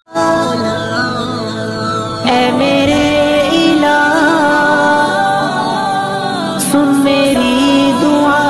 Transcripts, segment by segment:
اے میرے الہ سن میری دعا،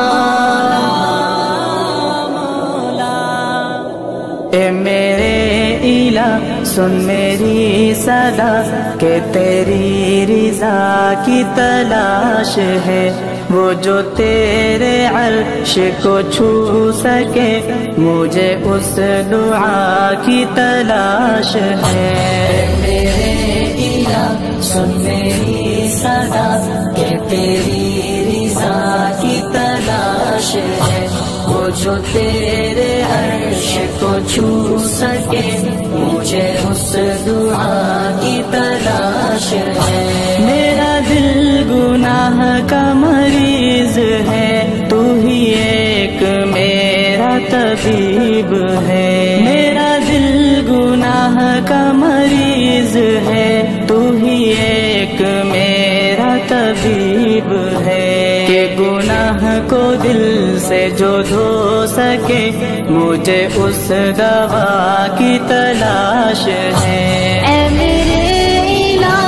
اے میرے الہ سن میری صدا کہ تیری رضا کی تلاش ہے، وہ جو تیرے عرش کو چھو سکے مجھے اس دعا کی تلاش ہے۔ میرے الہ سن میری صدا کہ تیری رضا کی تلاش ہے، وہ جو تیرے عرش کو چھو سکے مجھے اس دعا کی تلاش ہے۔ میرا دل گناہ کا مریض ہے، تو ہی ایک میرا طبیب ہے۔ میرا دل گناہ کا مریض ہے، تو ہی ایک میرا طبیب ہے، کہ گناہ کو دل سے جو دھو سکے مجھے اس دوا کی تلاش ہے۔ اے میرے الہ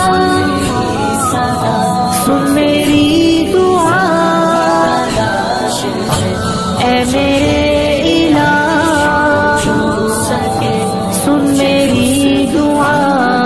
سن میری دعا، اے میرے الہ سن میری دعا،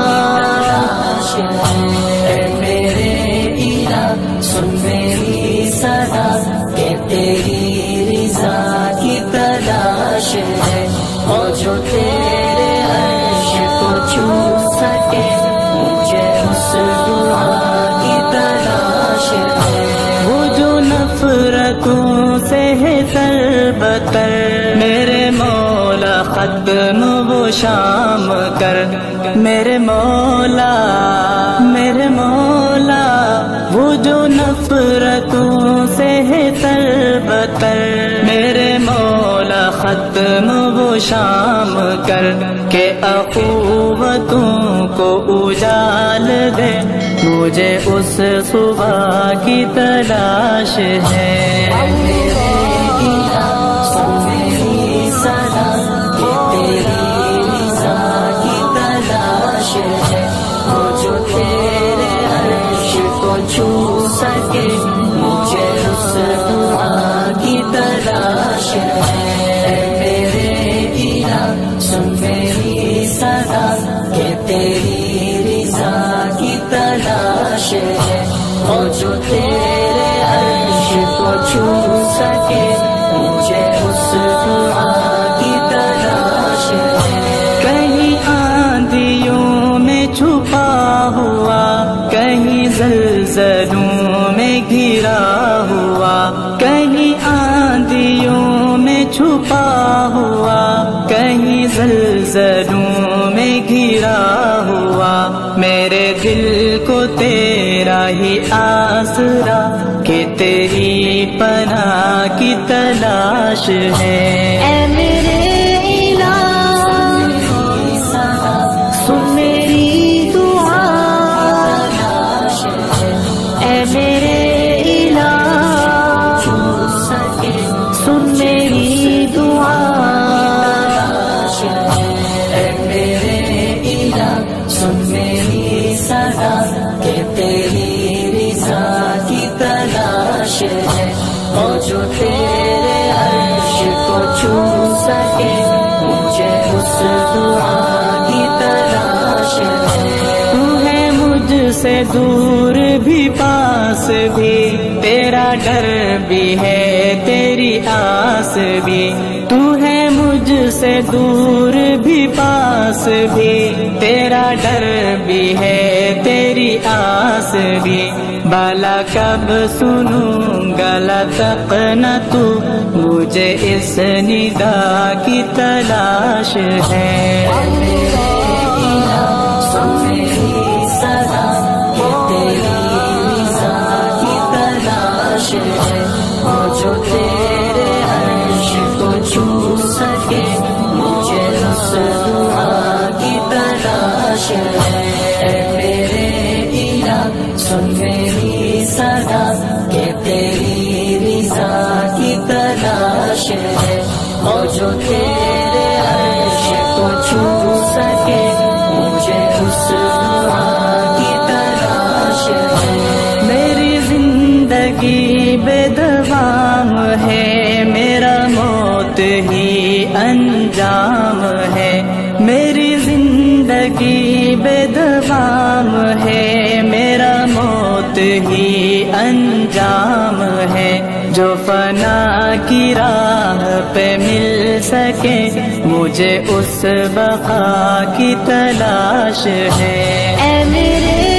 اے میرے الہ سن میری صدا کہ تیری رضا کی تلاش ہے، اور جو تیرے عرش کو چھو سکے مجھے اس دعا کی تلاش ہے۔ وہ جو نفرتوں سے ہے تر بتر میرے مولا ختم وہ شام کر، میرے مولا میرے مولا، وہ جو نفرتوں سے ہے تر بتر میرے مولا ختم وہ شام کر، کہ اخوتوں کو اجال دے مجھے اس صبح کی تلاش ہے۔ میرے الہ سن میری صدا کہ تیری رضا کی تلاش ہے، وہ جو تیرے عرش کو چھو سکے مجھے اس دعا کی تلاش ہے۔ میرے الہ سن میری صدا کہ تیری رضا کی تلاش ہے، اور جو تیرے عرش کو چھو سکے مجھے اس دعا کی تلاش ہے۔ کہیں آندھیوں میں چھپا ہوا، کہیں زلزلوں میں گھرا ہوا، کہیں آندھیوں میں چھپا ہوا، کہیں زلزلوں میں گھرا ہوا، میرے دل کو تیرا ہی آسرا کہ تیری پناہ کی تلاش ہے۔ اے میرے الہ سن میری دعا، اے میرے الہ سن میری دعا، اے میرے الہ سن میری صدا کہ تیری رضا کی تلاش ہے، اور جو تیرے عرش کو چھو سکے مجھے اس دعا کی تلاش ہے۔ تو ہے مجھ سے دور بھی پاس بھی، تیرا ڈر بھی ہے تیری آس بھی، تو ہے مجھ سے دور بھی پاس بھی، تیرا ڈر بھی ہے تیری آس بھی، بالا کب سنوں گا لتق نہ تو مجھے اس ندا کی تلاش ہے۔ میرے الہ سن میری صدا کہ تیری رضا کی تلاش ہے، اور جو تیرے عرش کو چھو سکے مجھے اس دعا کی تلاش ہے۔ میرے الہ سن میری صدا کہ تیری رضا کی تلاش ہے، اور جو تیرے عرش کو چھو سکے مجھے اس دعا کی تلاش ہے. میری زندگی بے دوام ہے، میرا موت ہی انجام ہے. میری زندگی بے دوام ہے، میرا موت ہی انجام ہے. جو فنا کی راہ پہ مل سکے مجھے اس بقا کی تلاش ہے. اے میرے